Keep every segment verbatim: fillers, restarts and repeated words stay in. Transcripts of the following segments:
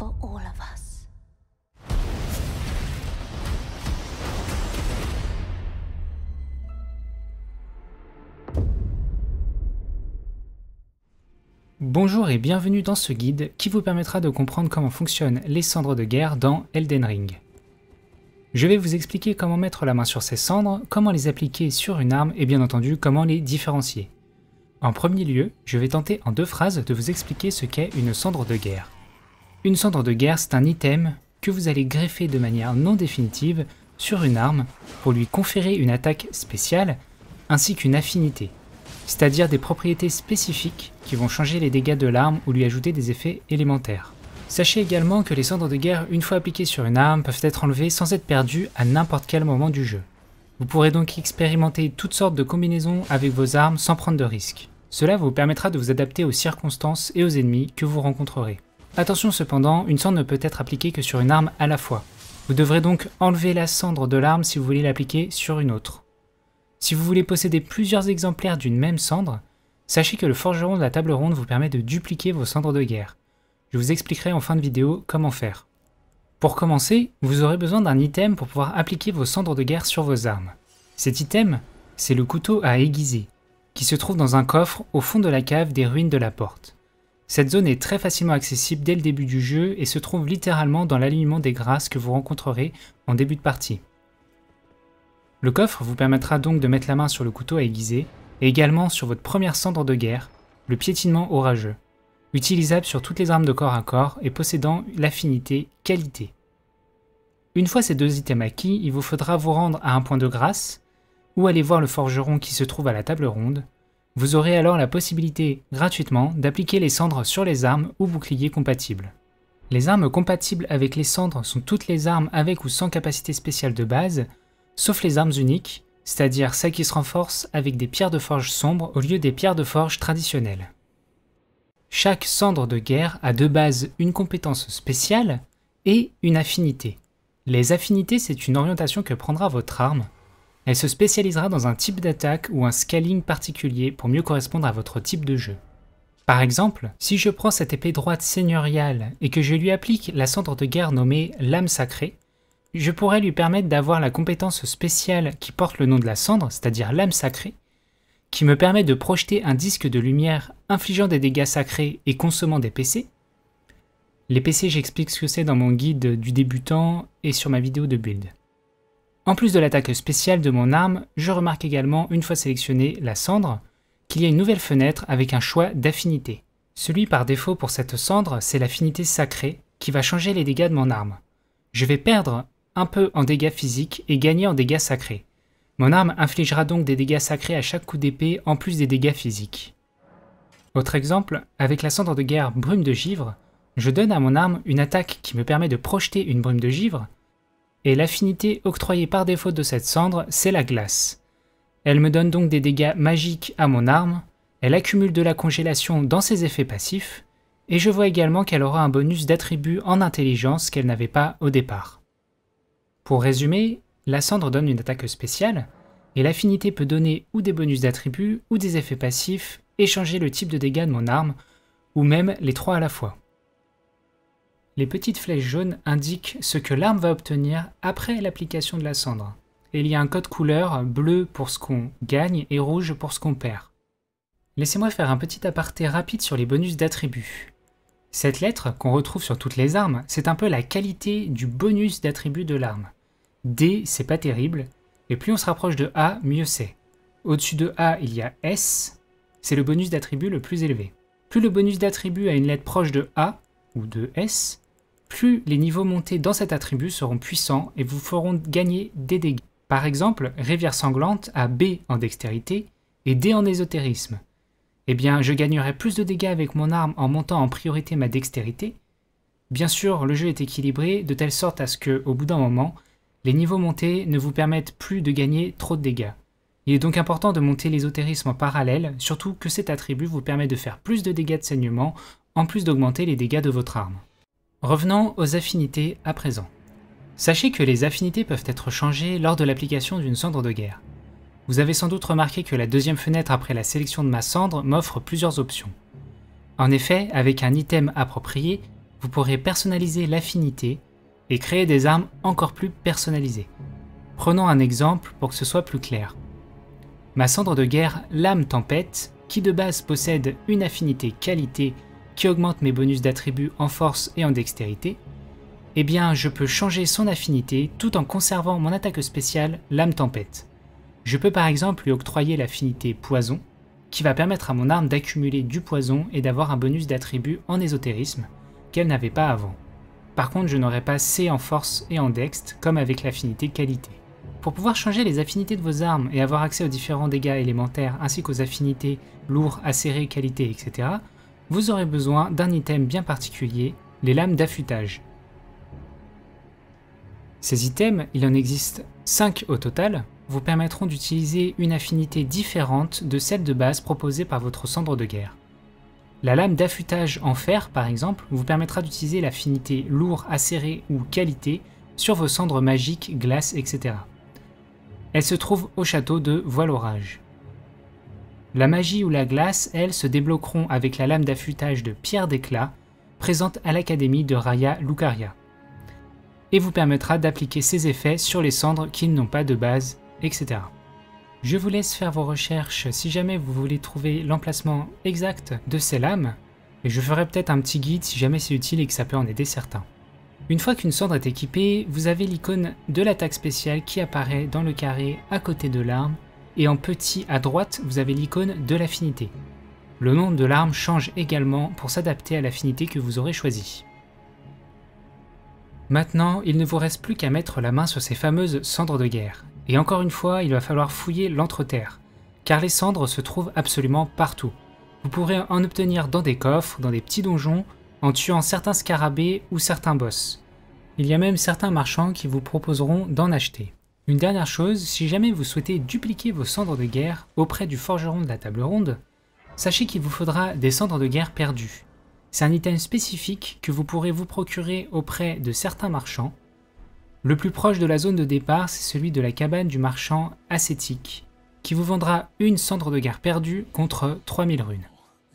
for all of us. Bonjour et bienvenue dans ce guide qui vous permettra de comprendre comment fonctionnent les cendres de guerre dans Elden Ring. Je vais vous expliquer comment mettre la main sur ces cendres, comment les appliquer sur une arme et bien entendu comment les différencier. En premier lieu, je vais tenter en deux phrases de vous expliquer ce qu'est une cendre de guerre. Une cendre de guerre, c'est un item que vous allez greffer de manière non définitive sur une arme pour lui conférer une attaque spéciale ainsi qu'une affinité, c'est-à-dire des propriétés spécifiques qui vont changer les dégâts de l'arme ou lui ajouter des effets élémentaires. Sachez également que les cendres de guerre, une fois appliquées sur une arme, peuvent être enlevées sans être perdues à n'importe quel moment du jeu. Vous pourrez donc expérimenter toutes sortes de combinaisons avec vos armes sans prendre de risques. Cela vous permettra de vous adapter aux circonstances et aux ennemis que vous rencontrerez. Attention cependant, une cendre ne peut être appliquée que sur une arme à la fois. Vous devrez donc enlever la cendre de l'arme si vous voulez l'appliquer sur une autre. Si vous voulez posséder plusieurs exemplaires d'une même cendre, sachez que le forgeron de la table ronde vous permet de dupliquer vos cendres de guerre. Je vous expliquerai en fin de vidéo comment faire. Pour commencer, vous aurez besoin d'un item pour pouvoir appliquer vos cendres de guerre sur vos armes. Cet item, c'est le couteau à aiguiser, qui se trouve dans un coffre au fond de la cave des ruines de la porte. Cette zone est très facilement accessible dès le début du jeu et se trouve littéralement dans l'alignement des grâces que vous rencontrerez en début de partie. Le coffre vous permettra donc de mettre la main sur le couteau à aiguiser et également sur votre première cendre de guerre, le piétinement orageux, utilisable sur toutes les armes de corps à corps et possédant l'affinité qualité. Une fois ces deux items acquis, il vous faudra vous rendre à un point de grâce ou aller voir le forgeron qui se trouve à la table ronde. Vous aurez alors la possibilité, gratuitement, d'appliquer les cendres sur les armes ou boucliers compatibles. Les armes compatibles avec les cendres sont toutes les armes avec ou sans capacité spéciale de base, sauf les armes uniques, c'est-à-dire celles qui se renforcent avec des pierres de forge sombres au lieu des pierres de forge traditionnelles. Chaque cendre de guerre a de base une compétence spéciale et une affinité. Les affinités, c'est une orientation que prendra votre arme. Elle se spécialisera dans un type d'attaque ou un scaling particulier pour mieux correspondre à votre type de jeu. Par exemple, si je prends cette épée droite seigneuriale et que je lui applique la cendre de guerre nommée Lame Sacrée, je pourrais lui permettre d'avoir la compétence spéciale qui porte le nom de la cendre, c'est-à-dire Lame Sacrée, qui me permet de projeter un disque de lumière infligeant des dégâts sacrés et consommant des P C. Les P C, j'explique ce que c'est dans mon guide du débutant et sur ma vidéo de build. En plus de l'attaque spéciale de mon arme, je remarque également, une fois sélectionné la cendre, qu'il y a une nouvelle fenêtre avec un choix d'affinité. Celui par défaut pour cette cendre, c'est l'affinité sacrée, qui va changer les dégâts de mon arme. Je vais perdre un peu en dégâts physiques et gagner en dégâts sacrés. Mon arme infligera donc des dégâts sacrés à chaque coup d'épée en plus des dégâts physiques. Autre exemple, avec la cendre de guerre Brume de Givre, je donne à mon arme une attaque qui me permet de projeter une brume de givre, et l'affinité octroyée par défaut de cette cendre, c'est la glace. Elle me donne donc des dégâts magiques à mon arme, elle accumule de la congélation dans ses effets passifs, et je vois également qu'elle aura un bonus d'attribut en intelligence qu'elle n'avait pas au départ. Pour résumer, la cendre donne une attaque spéciale, et l'affinité peut donner ou des bonus d'attributs ou des effets passifs et changer le type de dégâts de mon arme, ou même les trois à la fois. Les petites flèches jaunes indiquent ce que l'arme va obtenir après l'application de la cendre, et il y a un code couleur bleu pour ce qu'on gagne et rouge pour ce qu'on perd. Laissez-moi faire un petit aparté rapide sur les bonus d'attributs. Cette lettre, qu'on retrouve sur toutes les armes, c'est un peu la qualité du bonus d'attribut de l'arme. D, c'est pas terrible, et plus on se rapproche de A, mieux c'est. Au-dessus de A, il y a S, c'est le bonus d'attribut le plus élevé. Plus le bonus d'attribut a une lettre proche de A, ou de S, plus les niveaux montés dans cet attribut seront puissants et vous feront gagner des dégâts. Par exemple, Rivière Sanglante a B en dextérité et D en ésotérisme. Eh bien, je gagnerai plus de dégâts avec mon arme en montant en priorité ma dextérité. Bien sûr, le jeu est équilibré de telle sorte à ce que, au bout d'un moment, les niveaux montés ne vous permettent plus de gagner trop de dégâts. Il est donc important de monter l'ésotérisme en parallèle, surtout que cet attribut vous permet de faire plus de dégâts de saignement, en plus d'augmenter les dégâts de votre arme. Revenons aux affinités à présent. Sachez que les affinités peuvent être changées lors de l'application d'une cendre de guerre. Vous avez sans doute remarqué que la deuxième fenêtre après la sélection de ma cendre m'offre plusieurs options. En effet, avec un item approprié, vous pourrez personnaliser l'affinité et créer des armes encore plus personnalisées. Prenons un exemple pour que ce soit plus clair. Ma cendre de guerre Lame Tempête, qui de base possède une affinité qualité qui augmente mes bonus d'attributs en force et en dextérité, eh bien je peux changer son affinité tout en conservant mon attaque spéciale Lame Tempête. Je peux par exemple lui octroyer l'affinité Poison, qui va permettre à mon arme d'accumuler du poison et d'avoir un bonus d'attribut en ésotérisme qu'elle n'avait pas avant. Par contre, je n'aurai pas C en force et en dext comme avec l'affinité qualité. Pour pouvoir changer les affinités de vos armes et avoir accès aux différents dégâts élémentaires ainsi qu'aux affinités lourd, acéré, qualité, et cetera, vous aurez besoin d'un item bien particulier, les lames d'affûtage. Ces items, il en existe cinq au total, vous permettront d'utiliser une affinité différente de celle de base proposée par votre cendre de guerre. La lame d'affûtage en fer, par exemple, vous permettra d'utiliser l'affinité lourd, acéré ou qualité sur vos cendres magiques, glace, et cetera. Elle se trouve au château de Voile-Orage. La magie ou la glace, elles, se débloqueront avec la lame d'affûtage de Pierre d'éclat, présente à l'académie de Raya Lucaria, et vous permettra d'appliquer ces effets sur les cendres qui n'ont pas de base, et cetera. Je vous laisse faire vos recherches si jamais vous voulez trouver l'emplacement exact de ces lames, et je ferai peut-être un petit guide si jamais c'est utile et que ça peut en aider certains. Une fois qu'une cendre est équipée, vous avez l'icône de l'attaque spéciale qui apparaît dans le carré à côté de l'arme, et en petit à droite, vous avez l'icône de l'affinité. Le nom de l'arme change également pour s'adapter à l'affinité que vous aurez choisie. Maintenant, il ne vous reste plus qu'à mettre la main sur ces fameuses cendres de guerre. Et encore une fois, il va falloir fouiller l'entreterre, car les cendres se trouvent absolument partout. Vous pourrez en obtenir dans des coffres, dans des petits donjons, en tuant certains scarabées ou certains boss. Il y a même certains marchands qui vous proposeront d'en acheter. Une dernière chose, si jamais vous souhaitez dupliquer vos cendres de guerre auprès du forgeron de la table ronde, sachez qu'il vous faudra des cendres de guerre perdues. C'est un item spécifique que vous pourrez vous procurer auprès de certains marchands. Le plus proche de la zone de départ, c'est celui de la cabane du marchand ascétique, qui vous vendra une cendre de guerre perdue contre trois mille runes.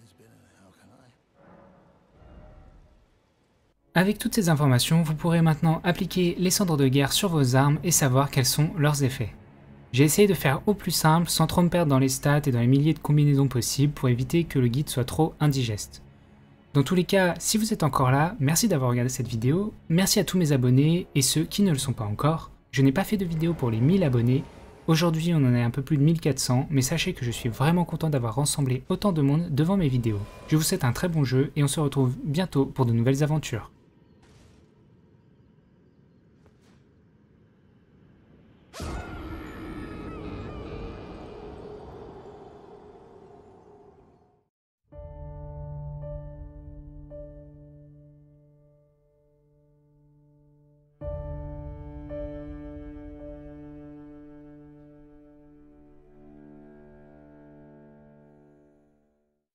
Avec toutes ces informations, vous pourrez maintenant appliquer les cendres de guerre sur vos armes et savoir quels sont leurs effets. J'ai essayé de faire au plus simple, sans trop me perdre dans les stats et dans les milliers de combinaisons possibles pour éviter que le guide soit trop indigeste. Dans tous les cas, si vous êtes encore là, merci d'avoir regardé cette vidéo, merci à tous mes abonnés et ceux qui ne le sont pas encore. Je n'ai pas fait de vidéo pour les mille abonnés, aujourd'hui on en est un peu plus de mille quatre cents, mais sachez que je suis vraiment content d'avoir rassemblé autant de monde devant mes vidéos. Je vous souhaite un très bon jeu et on se retrouve bientôt pour de nouvelles aventures.